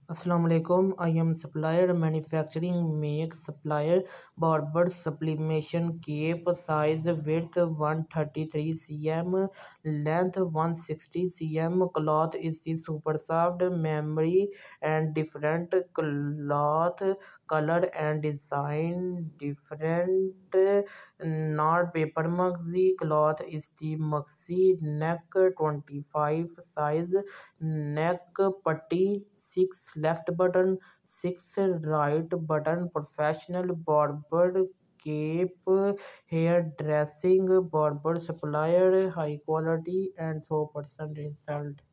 Assalamualaikum. I am supplier manufacturing make supplier barber sublimation cape size width 133 cm length 160 cm cloth is the super soft memory and different cloth color and design different not paper maxi cloth is the maxi neck 25 size neck putty 6 left button 6 right button professional barber cape hair dressing barber supplier high quality and 100% result.